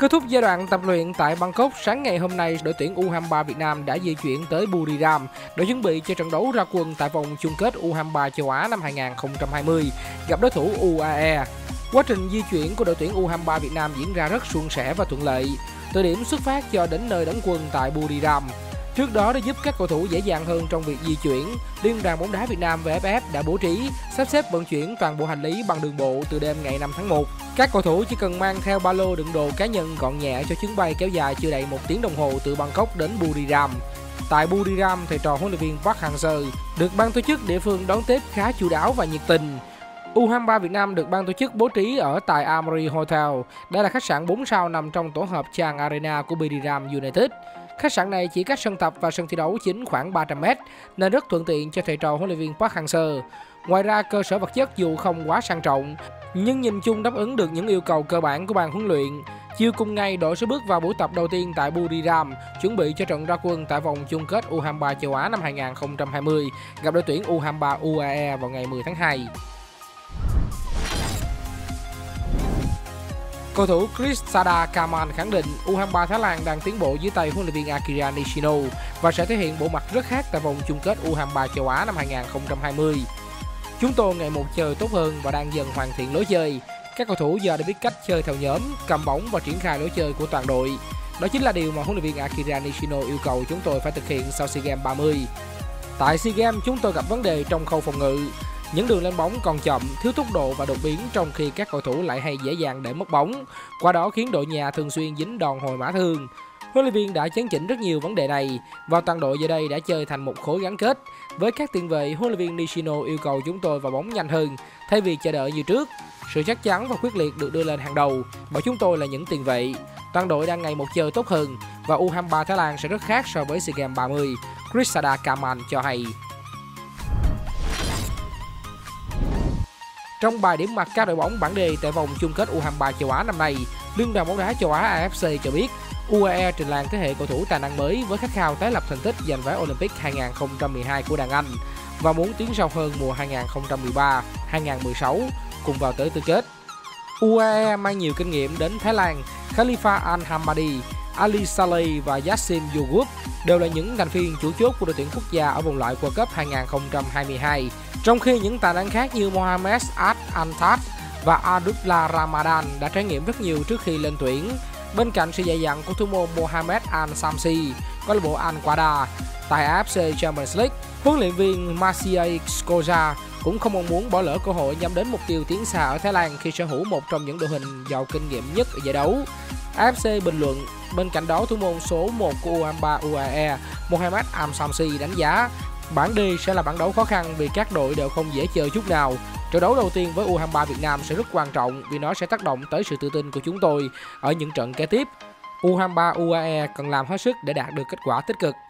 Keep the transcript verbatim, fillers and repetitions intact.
Kết thúc giai đoạn tập luyện tại Bangkok, sáng ngày hôm nay, đội tuyển U hai mươi ba Việt Nam đã di chuyển tới Buriram để chuẩn bị cho trận đấu ra quân tại vòng chung kết U hai mươi ba châu Á năm hai nghìn không trăm hai mươi gặp đối thủ u a e. Quá trình di chuyển của đội tuyển U hai mươi ba Việt Nam diễn ra rất suôn sẻ và thuận lợi, từ điểm xuất phát cho đến nơi đóng quân tại Buriram. Trước đó, để giúp các cầu thủ dễ dàng hơn trong việc di chuyển, Liên đoàn bóng đá Việt Nam vê ép ép đã bố trí sắp xếp vận chuyển toàn bộ hành lý bằng đường bộ từ đêm ngày năm tháng một. Các cầu thủ chỉ cần mang theo ba lô đựng đồ cá nhân gọn nhẹ cho chuyến bay kéo dài chưa đầy một tiếng đồng hồ từ Bangkok đến Buriram. Tại Buriram, thầy trò huấn luyện viên Park Hang-seo được ban tổ chức địa phương đón tiếp khá chu đáo và nhiệt tình. U hai mươi ba Việt Nam được ban tổ chức bố trí ở tại Amri Hotel. Đây là khách sạn bốn sao nằm trong tổ hợp Chang Arena của Buriram United. Khách sạn này chỉ cách sân tập và sân thi đấu chính khoảng ba trăm mét, nên rất thuận tiện cho thầy trò huấn luyện viên Park Hang-seo. Ngoài ra, cơ sở vật chất dù không quá sang trọng, nhưng nhìn chung đáp ứng được những yêu cầu cơ bản của ban huấn luyện. Chiều cùng ngày, đội sẽ bước vào buổi tập đầu tiên tại Buriram, chuẩn bị cho trận ra quân tại vòng chung kết U hai mươi ba châu Á năm hai nghìn không trăm hai mươi gặp đội tuyển U hai mươi ba u a e vào ngày mười tháng hai. Cầu thủ Krisada Kaman khẳng định U hai mươi ba Thái Lan đang tiến bộ dưới tay huấn luyện viên Akira Nishino và sẽ thể hiện bộ mặt rất khác tại vòng chung kết U hai mươi ba châu Á năm hai nghìn không trăm hai mươi. Chúng tôi ngày một chơi tốt hơn và đang dần hoàn thiện lối chơi. Các cầu thủ giờ đã biết cách chơi theo nhóm, cầm bóng và triển khai lối chơi của toàn đội. Đó chính là điều mà huấn luyện viên Akira Nishino yêu cầu chúng tôi phải thực hiện sau SEA Games ba mươi. Tại SEA Games, chúng tôi gặp vấn đề trong khâu phòng ngự. Những đường lên bóng còn chậm, thiếu tốc độ và đột biến, trong khi các cầu thủ lại hay dễ dàng để mất bóng. Qua đó khiến đội nhà thường xuyên dính đòn hồi mã thương. Huấn luyện viên đã chấn chỉnh rất nhiều vấn đề này và toàn đội giờ đây đã chơi thành một khối gắn kết. Với các tiền vệ, huấn luyện viên Nishino yêu cầu chúng tôi vào bóng nhanh hơn thay vì chờ đợi như trước. Sự chắc chắn và quyết liệt được đưa lên hàng đầu bởi chúng tôi là những tiền vệ. Toàn đội đang ngày một chơi tốt hơn và U hai mươi ba Thái Lan sẽ rất khác so với SEA Games ba mươi, Krisada Kaman cho hay. Trong bài điểm mặt các đội bóng bảng D tại vòng chung kết U hai mươi ba châu Á năm nay, Liên đoàn bóng đá châu Á a ép xê cho biết u a e trình làng thế hệ cầu thủ tài năng mới với khát khao tái lập thành tích giành vé Olympic hai nghìn không trăm mười hai của đàn Anh và muốn tiến sâu hơn mùa hai nghìn không trăm mười ba hai nghìn không trăm mười sáu cùng vào tới tứ kết. u a e mang nhiều kinh nghiệm đến Thái Lan, Khalifa Al-Hamadi, Ali Saleh và Yassin Yogup đều là những thành viên chủ chốt của đội tuyển quốc gia ở vòng loại World Cup hai nghìn không trăm hai mươi hai. Trong khi những tài năng khác như Mohamed Al-Antad và Abdullah Ramadan đã trải nghiệm rất nhiều trước khi lên tuyển. Bên cạnh sự dày dặn của thủ môn Mohamed Al-Samsi, câu lạc bộ Al-Qada tại a ép xê Champions League, huấn luyện viên Maciej Skorza cũng không mong muốn bỏ lỡ cơ hội nhắm đến mục tiêu tiến xa ở Thái Lan khi sở hữu một trong những đội hình giàu kinh nghiệm nhất ở giải đấu. a ép xê bình luận, bên cạnh đó thủ môn số một của U hai mươi ba u a e, Mohamed Al-Samsi đánh giá bảng D sẽ là bảng đấu khó khăn vì các đội đều không dễ chơi chút nào. Trận đấu đầu tiên với U hai mươi ba Việt Nam sẽ rất quan trọng vì nó sẽ tác động tới sự tự tin của chúng tôi ở những trận kế tiếp. U hai mươi ba u a e cần làm hết sức để đạt được kết quả tích cực.